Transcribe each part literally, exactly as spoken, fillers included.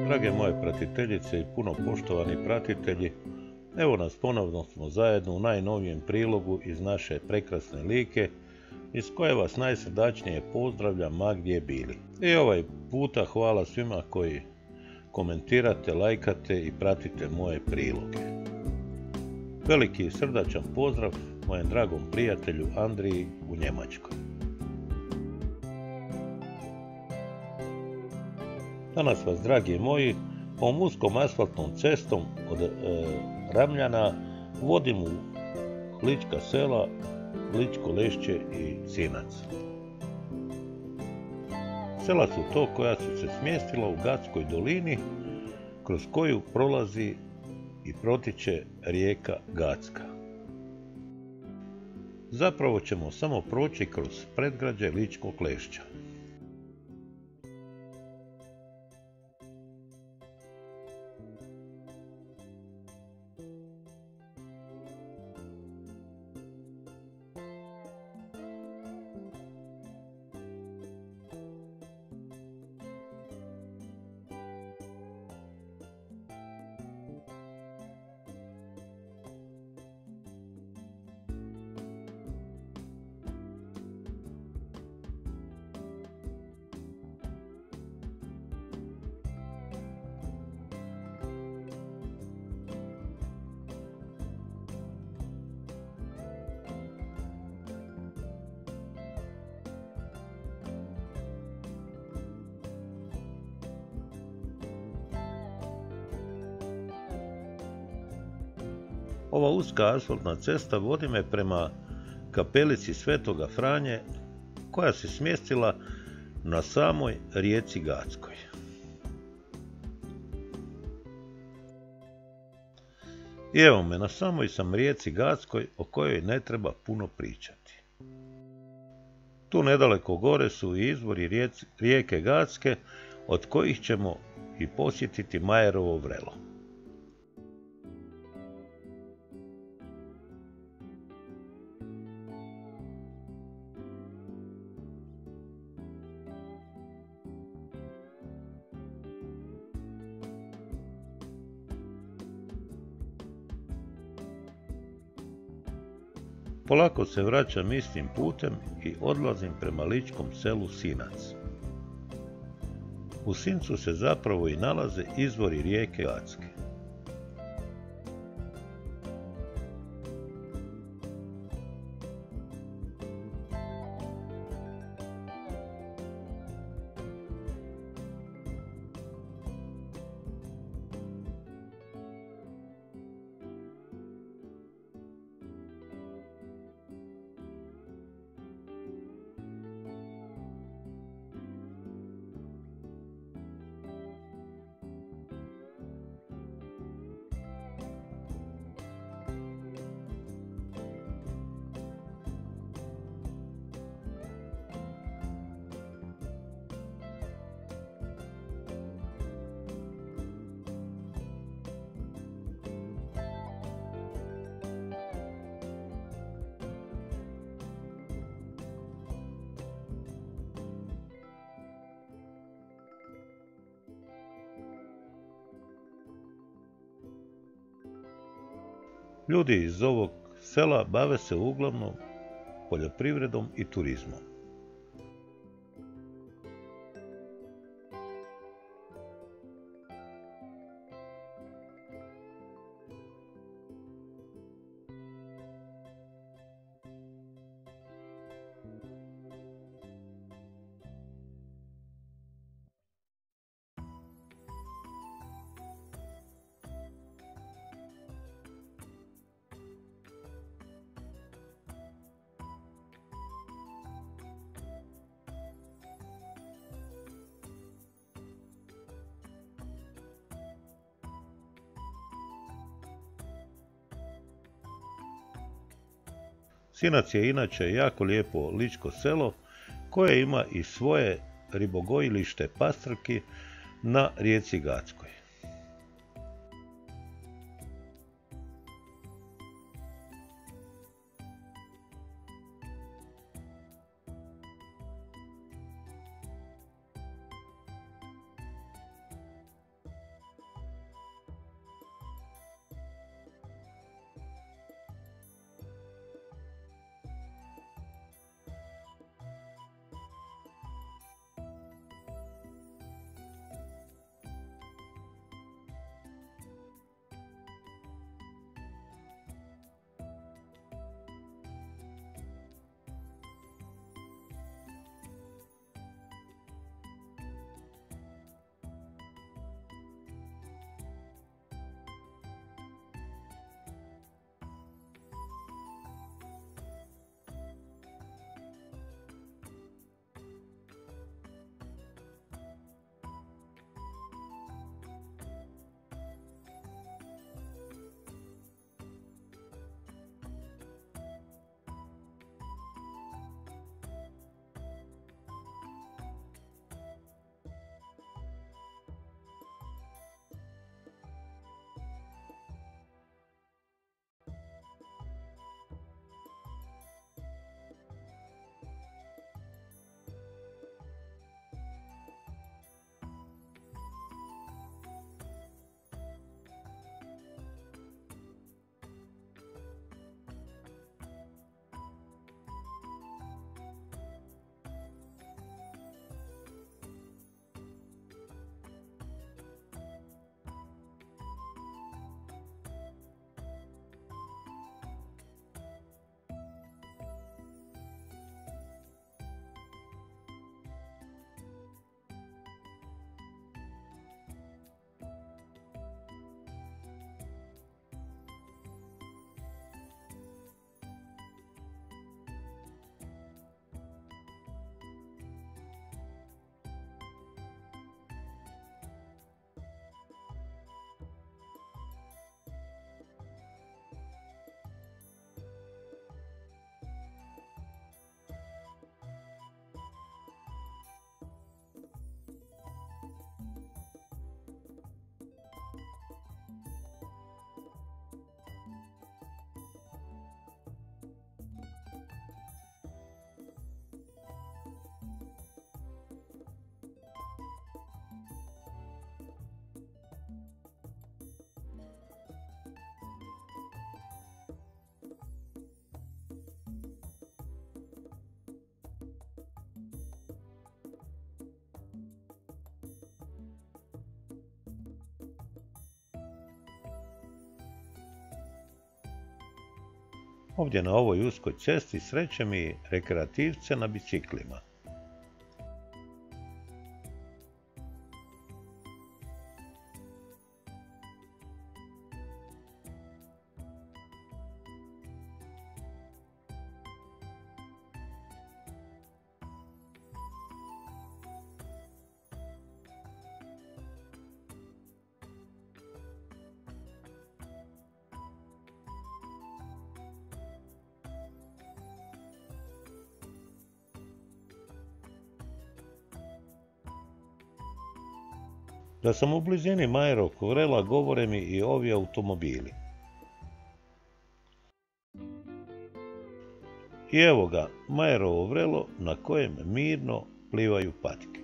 Drage moje pratiteljice i puno poštovani pratitelji, evo nas ponovno smo zajedno u najnovijem prilogu iz naše prekrasne Like, iz koje vas najsrdačnije pozdravljam ma gdje bili. I ovaj puta hvala svima koji komentirate, lajkate i pratite moje priloge. Veliki i srdačan pozdrav mojem dragom prijatelju Andriji u Njemačkoj. Danas vas, dragi moji, ovom uskom asfaltnom cestom od e, Ramljana vodim u lička sela Ličko Lešće i Sinac. Sela su to koja su se smjestila u Gatskoj dolini, kroz koju prolazi i protiče rijeka Gacka. Zapravo ćemo samo proći kroz predgrađe Ličkog Lešća. Ova uska asfaltna cesta vodi me prema kapelici Svetoga Franje, koja se smjestila na samoj rijeci Gatskoj. I evo me, na samoj sam rijeci Gatskoj, o kojoj ne treba puno pričati. Tu nedaleko gore su i izvori rijeke Gatske, od kojih ćemo i posjetiti Majerovo vrelo. Polako se vraćam istim putem i odlazim prema ličkom selu Sinac. U Sincu se zapravo i nalaze izvori rijeke Gatske. Ljudi iz ovog sela bave se uglavnom poljoprivredom i turizmom. Sinac je inače jako lijepo ličko selo koje ima i svoje ribogojilište pastrki na rijeci Gatskoj. Ovdje na ovoj uskoj cesti srećem i rekreativce na biciklima. Da sam u blizini Majerovog vrela govore mi i ovi automobili. I evo ga, Majerovo vrelo na kojem mirno plivaju patike.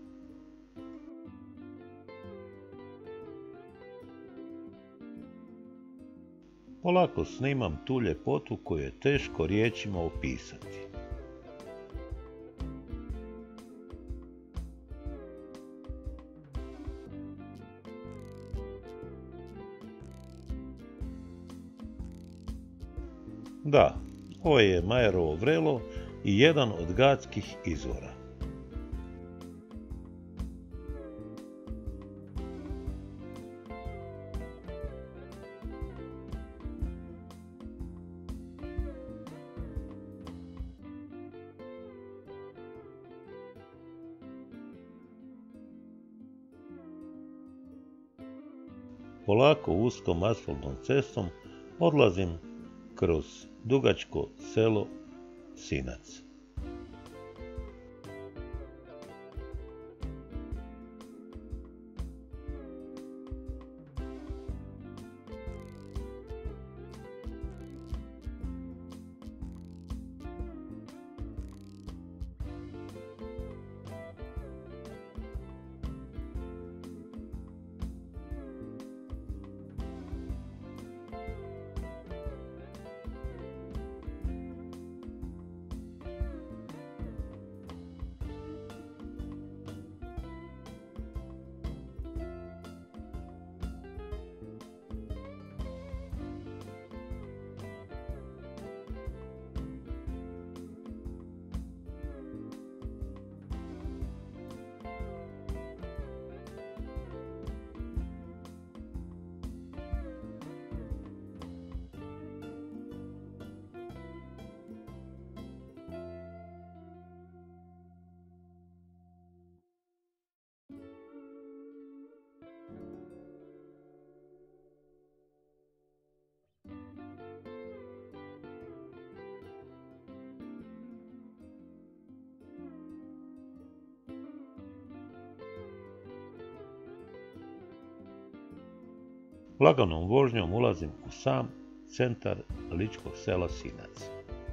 Polako snimam tu ljepotu koju je teško riječima opisati. Da, ovo je Majerovo vrelo i jedan od Gatskih izvora. Polako uskom asfaltnom cestom odlazim kroz dugačko selo Sinac. Laganom vožnjom ulazim u sam centar ličkog sela Sinac.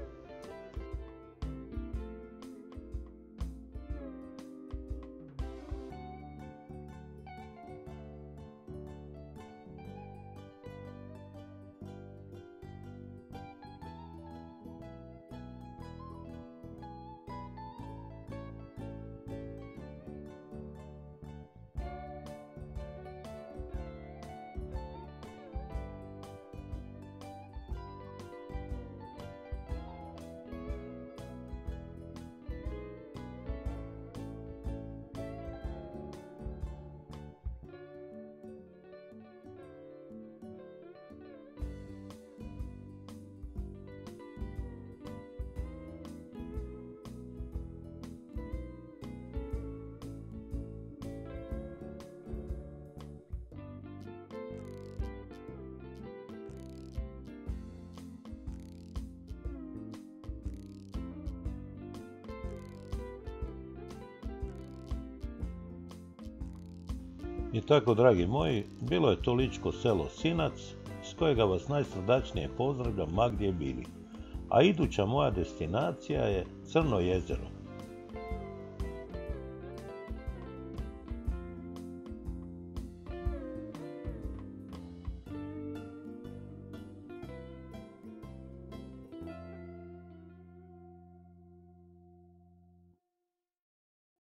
I tako, dragi moji, bilo je to ličko selo Sinac, s kojega vas najsrdačnije pozdravljam ma gdje bili. A iduća moja destinacija je Crno jezero.